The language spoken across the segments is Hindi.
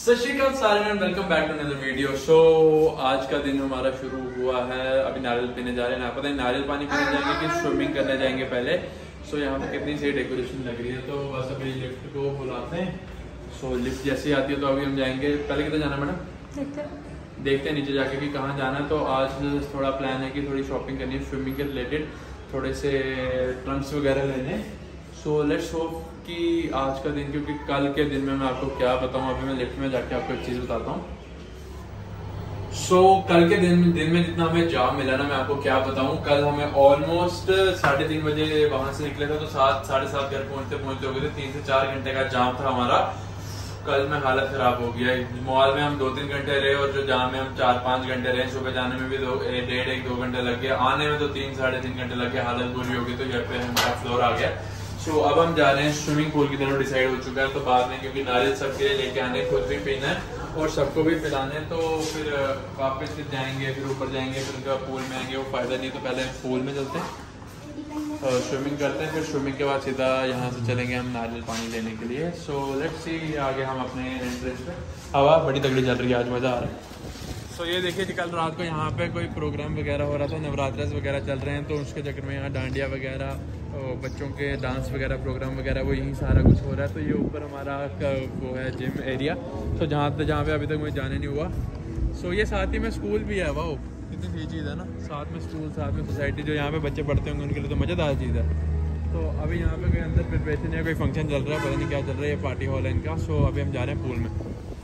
सत श्री अकाल सारे and welcome back to another video. So आज का दिन हमारा शुरू हुआ है, अभी नारियल पीने जा रहे हैं। पता नहीं नारियल पानी पीने जाएंगे कि स्विमिंग करने जाएंगे पहले। सो यहाँ पे कितनी सही डेकोरेशन लग रही है। तो बस अभी लिफ्ट को बुलाते हैं। सो लिफ्ट जैसे आती है तो अभी हम जाएंगे। पहले किधर जाना मैडम? देखते हैं नीचे जाके कि कहाँ जाना है। तो आज थोड़ा प्लान है कि थोड़ी शॉपिंग करनी है स्विमिंग के रिलेटेड, थोड़े से ट्रंक्स वगैरह लेने। सो लेट्स होप कि आज का दिन, क्योंकि कल के दिन में मैं आपको क्या बताऊं, अभी मैं लिफ्ट में जाके आपको एक चीज़ बताता हूँ। सो कल के दिन में जितना हमें जाम मिला ना, मैं आपको क्या बताऊं। कल हमें ऑलमोस्ट 3:30 बजे वहां से निकले थे तो 7 साढ़े 7 घर पहुंचते हो गए थे। 3 से 4 घंटे का जाम था हमारा। कल में हालत खराब हो गया। मॉल में हम 2-3 घंटे रहे और जो जाम में हम 4-5 घंटे रहे। सुबह जाने में भी 1.5-2 घंटे लग गया, आने में तो 3-3.5 घंटे लग गए। हालत बुरी होगी। तो यहाँ पे हमारा फ्लोर आ गया। सो अब हम जा रहे हैं स्विमिंग पूल की तरफ। डिसाइड हो चुका है तो बाद में, क्योंकि नारियल सबके लिए लेके आने, खुद भी पीना है और सबको भी पिलाना है। तो फिर वापस फिर जाएंगे, फिर ऊपर जाएंगे, फिर उनका पूल में आएंगे, वो फायदा नहीं। तो पहले पूल में चलते हैं, स्विमिंग करते हैं, फिर स्विमिंग के बाद सीधा यहाँ से चलेंगे हम नारियल पानी लेने के लिए। सो लेट्स सी आगे हम अपने एंट्रेंस पे। हवा बड़ी तगड़ी चल रही है, आज मज़ा आ रहा है। सो ये देखिए, कल रात को यहाँ पे कोई प्रोग्राम वगैरह हो रहा था, नवरात्र वगैरह चल रहे हैं। तो उसके चक्कर में यहाँ डांडिया वगैरह, बच्चों के डांस वगैरह प्रोग्राम वगैरह, वो यही सारा कुछ हो रहा है। तो ये ऊपर हमारा वो है जिम एरिया। तो जहाँ पे अभी तक मुझे जाने नहीं हुआ। सो ये साथ ही में स्कूल भी है। वाह कितनी सही चीज़ है ना, साथ में स्कूल, साथ में सोसाइटी। जो यहाँ पे बच्चे पढ़ते होंगे उनके लिए तो मज़ेदार चीज़ है। तो अभी यहाँ पे कोई अंदर प्रिपरेशन है, कोई फंक्शन चल रहा है, पता नहीं क्या चल रहा है। ये पार्टी हॉल है इनका। सो अभी हम जा रहे हैं पूल में।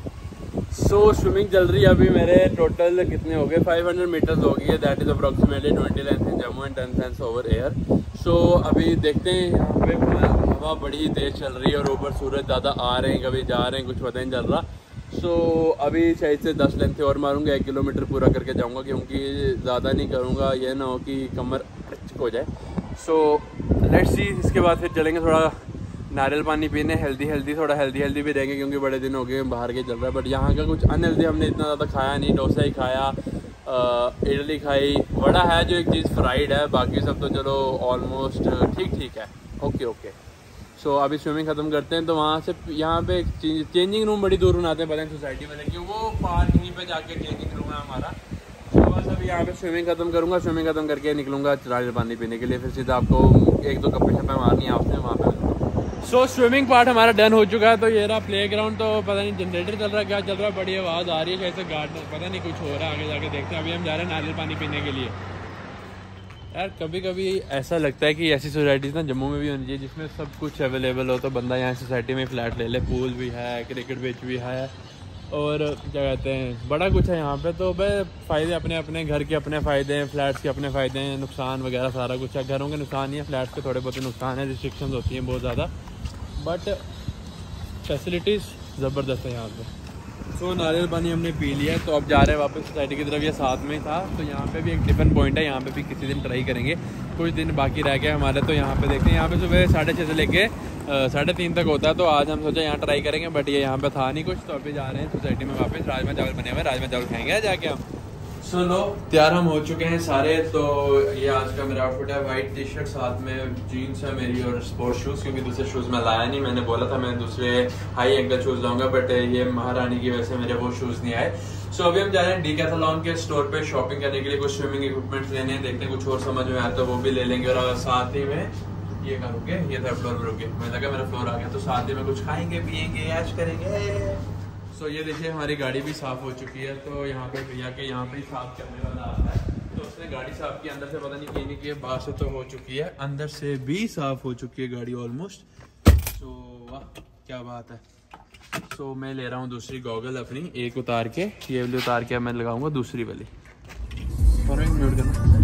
सो स्विमिंग चल रही है अभी। मेरे टोटल कितने हो गए? 500 मीटर्स हो गई है। That is approximately 20 length in Jammu and 10 length over air. So अभी देखते हैं, यहाँ पे हवा बड़ी तेज़ चल रही है और ऊपर सूरज ज़्यादा आ रहे हैं, कभी जा रहे हैं, कुछ पता नहीं चल रहा। सो अभी शायद से 10 लेंथ और मारूंगा, 1 किलोमीटर पूरा करके जाऊंगा, क्योंकि ज़्यादा नहीं करूंगा, ये ना हो कि कमर हो जाए। So let's see. इसके बाद फिर चलेंगे थोड़ा नारियल पानी पीने, थोड़ा हेल्दी भी रहेंगे, क्योंकि बड़े दिन हो गए बाहर के चल रहा है। बट यहाँ का कुछ अनहेल्दी हमने इतना ज़्यादा खाया नहीं। डोसा ही खाया, इडली खाई, वड़ा है जो एक चीज़ फ्राइड है, बाकी सब तो चलो ऑलमोस्ट ठीक है, ओके। सो अभी स्विमिंग ख़त्म करते हैं। तो वहाँ से यहाँ पे चेंजिंग रूम बड़ी दूर बनाते हैं, पता नहीं सोसाइटी में, लेकिन वो पार्क यहीं पे जाके चेंजिंग रूम है हमारा। तो बस अभी यहाँ पे स्विमिंग ख़त्म करूँगा, स्विमिंग ख़त्म करके निकलूँगा नारियल पानी पीने के लिए। फिर सीधा आपको 1-2 गप्पे शप्पे मारनी है आपसे वहाँ पे। सो स्विमिंग पार्ट हमारा डन हो चुका है। तो ये रहा प्ले ग्राउंड। तो पता नहीं जनरेटर चल रहा है, क्या चल रहा है, बड़ी आवाज़ आ रही है, कैसे गार्डन, पता नहीं कुछ हो रहा है। आगे जाके देखते हैं। अभी हम जा रहे हैं नारियल पानी पीने के लिए। यार कभी कभी ऐसा लगता है कि ऐसी सोसाइटीज़ ना जम्मू में भी होनी चाहिए, जिसमें सब कुछ अवेलेबल हो। तो बंदा यहाँ सोसाइटी में फ़्लैट ले ले, पूल भी है, क्रिकेट पिच भी है, और क्या कहते हैं, बड़ा कुछ है यहाँ पे। तो भाई फ़ायदे अपने घर के अपने फ़ायदे हैं, फ्लैट्स के अपने फ़ायदे हैं, नुकसान वगैरह सारा कुछ है। घरों के नुकसान ही है, फ्लैट्स के थोड़े बहुत नुकसान है, रिस्ट्रिक्शंस होती हैं बहुत ज़्यादा, बट फैसिलिटीज़ ज़बरदस्त है यहाँ पे। सो नारियल पानी हमने पी लिया। तो अब जा रहे हैं वापस सोसाइटी की तरफ। ये साथ में था। तो यहाँ पे भी एक टिफ़िन पॉइंट है, यहाँ पे भी किसी दिन ट्राई करेंगे। कुछ दिन बाकी रह गए हमारे, तो यहाँ पे देखते हैं। यहाँ पे सुबह 6:30 से लेके 3:30 तक होता है। तो आज हम सोचा यहाँ ट्राई करेंगे, बट ये यहाँ पे था नहीं कुछ। तो अभी जा रहे हैं सोसाइटी में वापस। राजमा चावल बने हुए, राजमा चावल खाएंगे जाके हम। सुनो, तैयार हम हो चुके हैं सारे। तो ये आज का मेरा आउटफिट है, वाइट टी शर्ट, साथ में जीन्स है मेरी और स्पोर्ट्स शूज़, क्योंकि दूसरे शूज़ मैं लाया नहीं। मैंने बोला था मैं दूसरे हाई एंकल शूज़ लाऊंगा, बट ये महारानी की वजह से मेरे वो शूज़ नहीं आए। सो अभी हम जा रहे हैं डीकैथलॉन के स्टोर पे शॉपिंग करने के लिए, कुछ स्विमिंग इक्विपमेंट्स लेने हैं। देखते हैं कुछ और समझ में आता है तो वो भी ले लेंगे। और साथ ही में ये करोगे, ये थर्ड फ्लोर पर रुके, मुझे लगा मेरा फ्लोर आ गया। तो साथ ही में कुछ खाएंगे पियेंगे, ऐश करेंगे। सो ये देखिए, हमारी गाड़ी भी साफ़ हो चुकी है। तो यहाँ पे भैया के यहाँ पे ही साफ़ करने वाला आता है। तो उसने गाड़ी साफ़ की, अंदर से पता नहीं की नहीं की, बाहर से तो हो चुकी है, अंदर से भी साफ़ हो चुकी है गाड़ी ऑलमोस्ट। सो वाह क्या बात है। सो मैं ले रहा हूँ दूसरी गॉगल अपनी, एक उतार के, ये वाली उतार के मैं लगाऊंगा दूसरी वाली। म्यूट करना।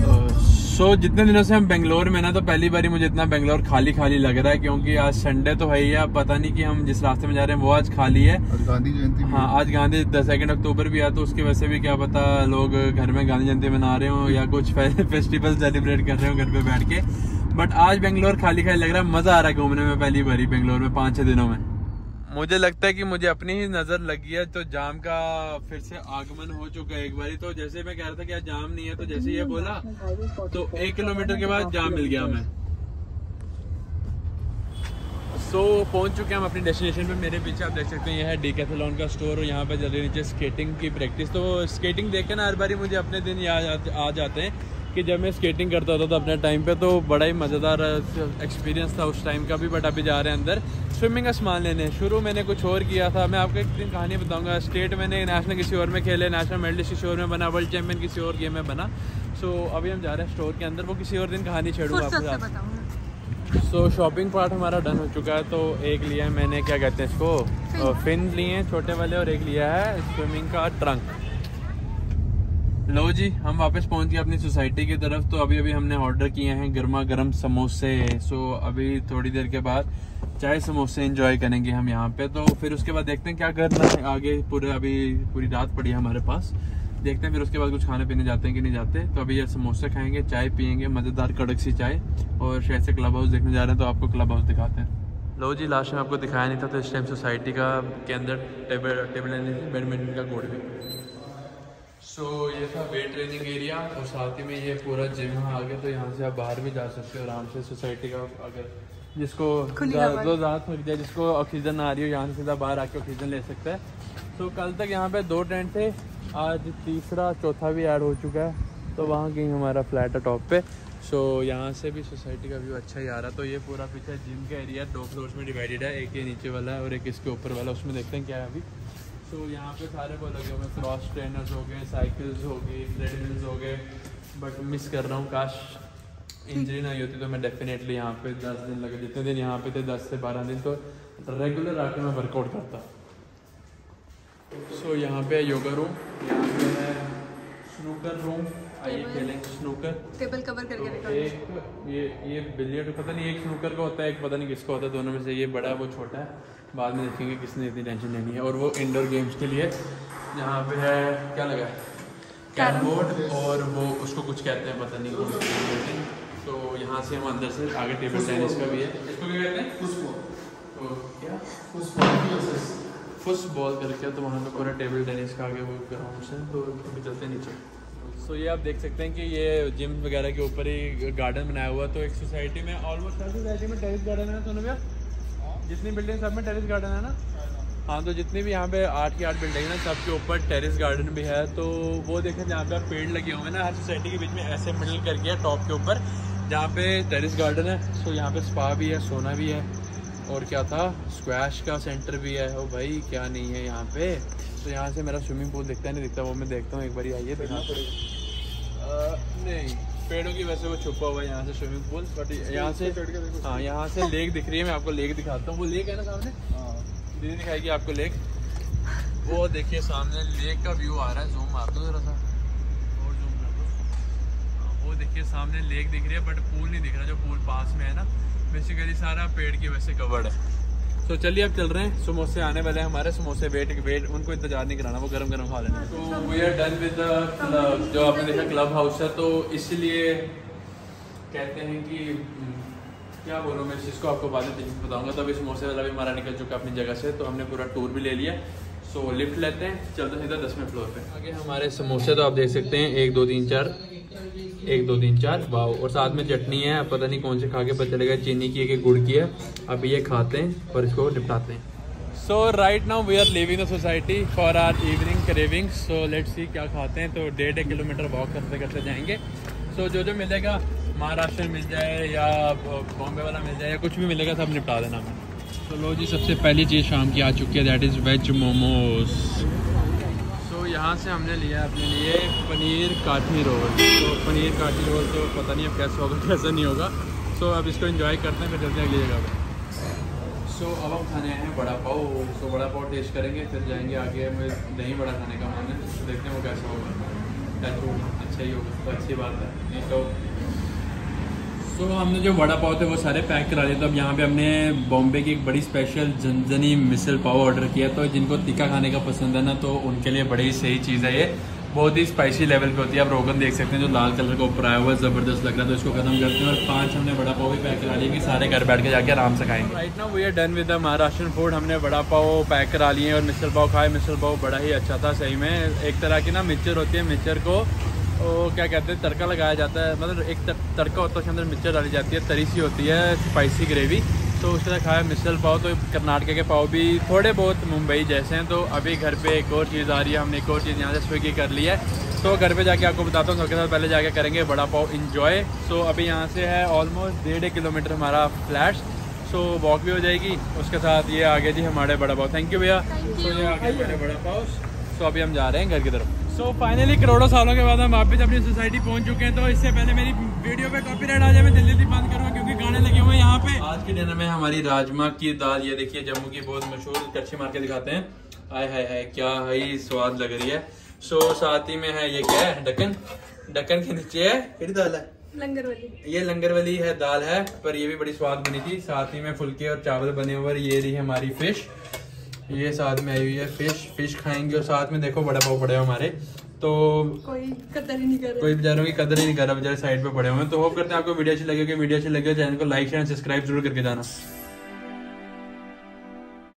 सो जितने दिनों से हम बेंगलोर में ना, तो पहली बारी मुझे इतना बेंगलोर खाली लग रहा है, क्योंकि आज संडे तो है ही है। पता नहीं कि हम जिस रास्ते में जा रहे हैं वो आज खाली है। गांधी जयंती, हाँ आज गांधी 2 अक्टूबर भी है। तो उसकी वजह से भी क्या पता लोग घर में गांधी जयंती मना रहे हो या कुछ फेस्टिवल सेलिब्रेट कर रहे हो घर पे बैठ के। बट आज बेंगलोर खाली लग रहा है। मजा आ रहा है घूमने में, पहली बारी बेंगलोर में 5-6 दिनों में। मुझे लगता है कि मुझे अपनी ही नजर लगी है। तो जाम का फिर से आगमन हो चुका है एक बारी। तो जैसे मैं कह रहा था कि आज जाम नहीं है, तो जैसे ये बोला तो 1 किलोमीटर के बाद जाम मिल गया हमें। पहुंच चुके हैं हम अपनी डेस्टिनेशन पे। मेरे पीछे आप देख सकते हैं, यह है डीकैथलॉन का स्टोर और यहाँ पे जल्दी नीचे स्केटिंग की प्रैक्टिस। तो स्केटिंग देख के ना हर बारी मुझे अपने दिन याद आ जाते हैं कि जब मैं स्केटिंग करता था अपने टाइम पे, तो बड़ा ही मज़ेदार एक्सपीरियंस था उस टाइम का भी। बट अभी जा रहे हैं अंदर स्विमिंग का सामान लेने। शुरू मैंने कुछ और किया था, मैं आपको एक दिन कहानी बताऊंगा। स्टेट मैंने नेशनल किसी और में खेले, नेशनल मेडलिस्ट किसी और में बना, वर्ल्ड चैम्पियन किसी और गेम में बना। सो अभी हम जा रहे हैं स्टोर के अंदर, वो किसी और दिन कहानी छेड़ूंगा आपको। सो शॉपिंग पार्ट हमारा डन हो चुका है। तो एक लिया है मैंने, क्या कहते हैं इसको, फिन लिए हैं छोटे वाले, और एक लिया है स्विमिंग का ट्रंक। लो जी, हम वापस पहुंच गए अपनी सोसाइटी की तरफ। तो अभी हमने ऑर्डर किए हैं गर्मा गर्म समोसे। सो अभी थोड़ी देर के बाद चाय समोसे एंजॉय करेंगे हम यहाँ पे। तो फिर उसके बाद देखते हैं क्या करना है आगे। पूरी रात पड़ी है हमारे पास, देखते हैं फिर उसके बाद कुछ खाने पीने जाते हैं कि नहीं जाते। तो अभी ये समोसे खाएंगे, चाय पियेंगे, मज़ेदार कड़क सी चाय, और शायद से क्लब हाउस देखने जा रहे हैं। तो आपको क्लब हाउस दिखाते हैं। लो जी, लास्ट में आपको दिखाया नहीं था, तो इस टाइम सोसाइटी के अंदर टेबल बैडमिंटन का कोर्ट भी। सो ये था वेट ट्रेनिंग एरिया, और साथ ही में ये पूरा जिम है आगे। तो यहाँ से आप बाहर भी जा सकते हो आराम से सोसाइटी का। अगर जिसको ज़्यादा थक जाए, जिसको ऑक्सीजन आ रही हो, यहाँ से सीधा बाहर आके ऑक्सीजन ले सकता है। तो कल तक यहाँ पे 2 टेंट थे, आज तीसरा चौथा भी ऐड हो चुका है। तो वहाँ कहीं हमारा फ्लैट है टॉप पे। सो यहाँ से भी सोसाइटी का व्यू अच्छा ही आ रहा है। तो ये पूरा पीछे जिम का एरिया 2 फ्लोर्स में डिवाइडेड है, एक ये नीचे वाला है और एक इसके ऊपर वाला। उसमें देखते हैं क्या है अभी। तो यहाँ पे सारे वो लगे हुए, क्रॉस ट्रेनर्स हो गए, साइकिल्स हो गई, ट्रेडमिल्स हो गए। बट मिस कर रहा हूँ, काश इंजरी नहीं होती तो मैं डेफिनेटली यहाँ पे 10 दिन लगे, जितने दिन यहाँ पे थे 10 से 12 दिन, तो रेगुलर आके मैं वर्कआउट करता। सो यहाँ पे योगा रूम, यहाँ पे है स्नूकर रूम, आइए खेलेंगे स्नूकर। टेबल कवर करके रखा है। एक ये बिलियर्ड पता नहीं, एक स्नूकर का होता है, एक पता नहीं किसका होता है, दोनों में से ये बड़ा है वो छोटा है, बाद में देखेंगे किसने इतनी टेंशन लेनी है। और वो इंडोर गेम्स के लिए यहाँ पे है, क्या लगा है, कैरम बोर्ड, और वो उसको कुछ कहते हैं पता नहीं कौन। तो यहाँ से हम अंदर से आगे टेबल टेनिस का भी है, इसको क्या कहते हैं, फुस बॉल करके। तो वहाँ पे पूरा टेबल टेनिस का आगे वो ग्राउंड है। तो अभी चलते नीचे। सो ये आप देख सकते हैं कि ये जिम वगैरह के ऊपर ही गार्डन बनाया हुआ। तो एक सोसाइटी में ऑलमोस्ट हर सोसाइटी में टेरिस गार्डन है। तो भैया जितनी बिल्डिंग सब में टेरिस गार्डन है ना। हाँ, तो जितनी भी यहाँ पे 8 की 8 बिल्डिंग है ना, सबके ऊपर टेरिस गार्डन भी है। तो वो देखें जहाँ पे आप पेड़ लगे हुए हैं ना, हर सोसाइटी के बीच में ऐसे मिडल करके है टॉप के ऊपर, जहाँ पे टेरिस गार्डन है। सो यहाँ पे स्पा भी है, सोना भी है, और क्या था, स्क्वैश का सेंटर भी है। ओ भाई क्या नहीं है यहाँ पे। तो यहाँ से मेरा स्विमिंग पूल दिखता है नहीं दिखता वो मैं देखता हूँ, एक बार आइए दिखा पड़ेगा। नहीं, पेड़ों की वजह से वो छुपा हुआ है यहाँ से स्विमिंग पूल। बट यहाँ से, हाँ यहाँ से लेक दिख रही है। मैं आपको लेक दिखाता हूँ, वो लेक है ना सामने, दीदी दिखाएगी आपको लेक। वो देखिए सामने लेक का व्यू आ रहा है, जूम मार दो जरा सा, और जूम कर दो। वो देखिए सामने लेक दिख रही है, बट पूल नहीं दिख रहा, जो पूल पास में है ना, बेसिकली सारा पेड़ की वजह से कवर्ड है। तो चलिए अब चल रहे हैं, समोसे आने वाले हैं हमारे। समोसे वेट उनको इंतजार नहीं कराना, वो गरम गरम खा लेना। तो we are done with the, जो आपने देखा क्लब हाउस है। तो इसलिए कहते हैं कि क्या बोलूँ मैं इस चीज़ को, आपको बाद में बताऊंगा। तो अभी समोसे वाला भी हमारा निकल चुका अपनी जगह से। तो हमने पूरा टूर भी ले लिया। सो लिफ्ट लेते हैं, चलते सीधा 10वें फ्लोर पे। आगे हमारे समोसे तो आप देख सकते हैं, 1 2 3 4, 1 2 3 4, वाह। और साथ में चटनी है, पता नहीं कौन से खा के पता चलेगा, चीनी की है कि गुड़ की है। अब ये खाते हैं और इसको निपटाते हैं। So right now we are living the society for our evening cravings. So let's see क्या खाते हैं। तो 1.5 किलोमीटर वॉक करते करते जाएंगे। सो जो मिलेगा, महाराष्ट्र मिल जाए या बॉम्बे वाला मिल जाए या कुछ भी मिलेगा, सब निपटा देना हमें। तो लो जी, सबसे पहली चीज़ शाम की आ चुकी है, that is veg momos. So यहाँ से हमने लिया अपने लिए पनीर काठी रोल। तो पनीर काठी रोल तो पता नहीं अब कैसे होगा कैसे नहीं होगा। सो अब इसको एंजॉय करते हैं, फिर चलते हैं अगली जगह पर। सो अब हम खाने आए हैं बड़ा पाव। सो बड़ा पाव टेस्ट करेंगे, फिर जाएंगे आगे। हमें दही बड़ा खाने का मन है, तो देखते हैं वो कैसा होगा। अच्छा ही होगा तो अच्छी बात है, नहीं तो। सो हमने जो वड़ा पाव थे वो सारे पैक करा लिए। तो अब यहाँ पे हमने बॉम्बे की एक बड़ी स्पेशल झंझनी मिसल पाव ऑर्डर किया। तो जिनको तीखा खाने का पसंद है ना, तो उनके लिए बड़ी सही चीज़ है ये। बहुत ही स्पाइसी लेवल पे होती है। आप रोगन देख सकते हैं जो लाल कलर का ऊपर आया हुआ है, ज़बरदस्त लग रहा है। तो इसको खत्म करते हैं। और 5 हमने वड़ा पाव भी पैक करा लिए कि सारे घर बैठ के जाके आराम से खाएंगे। Right now we are done with the Maharashtrian food. हमने वड़ा पाव पैक करा लिए और मिसल पाव खाए। मिसल पाव बड़ा ही अच्छा था सही में। एक तरह की ना मिक्सचर होती है, मिक्सचर को वो क्या कहते हैं, तड़का लगाया जाता है। मतलब एक तड़का होता है, उसके अंदर मिर्च डाली जाती है, तरी सी होती है, स्पाइसी ग्रेवी। तो उसके साथ खाया मिसल पाव। तो कर्नाटक के पाव भी थोड़े बहुत मुंबई जैसे हैं। तो अभी घर पे एक और चीज़ आ रही है, हमने एक और चीज़ यहाँ से स्विगी कर ली है। तो घर पे जाके आपको बताता हूँ, सबके साथ पहले जाके करेंगे बड़ा पाव इंजॉय। सो अभी यहाँ से है ऑलमोस्ट 1.5 किलोमीटर हमारा फ्लैट। सो वॉक भी हो जाएगी, उसके साथ ये आगे जी हमारे बड़ा पाव। थैंक यू भैया। तो ये आगे हमारे बड़ा पाव। सो अभी हम जा रहे हैं घर की तरफ। सो फाइनली करोड़ों सालों के बाद हम वापस अपनी सोसाइटी पहुंच चुके हैं। तो इससे पहले मेरी वीडियो पे कॉपीराइट आ जाए, मैं जल्दी बंद करूँगा क्योंकि गाने लगे हुए हैं यहाँ पे। आज के डिनर में हमारी राजमा की दाल, ये देखिए जम्मू की बहुत मशहूर, कच्ची मार के दिखाते हैं। हाय हाय हाय, क्या है स्वाद लग रही है। सो साथ ही में है ये क्या है, ढक्कन। ढक्कन के नीचे है केड़ी दाल है, लंगर वाली। ये लंगर वाली है दाल है, पर ये भी बड़ी स्वाद बनी थी। साथ ही में फुलके और चावल बने हुए। ये रही हमारी फिश, ये साथ में आई हुई है फिश खाएंगे। और साथ में देखो बड़ा पाव पड़े हुए हमारे। तो कोई कदर ही नहीं कर रहा, कोई बेचारों की कदर ही नहीं कर रहा, बेचारे साइड पे पड़े हुए हैं। तो होप करते हैं आपको वीडियो अच्छी लगे। वीडियो अच्छी लगे चैनल को लाइक शेयर सब्सक्राइब जरूर करके जाना।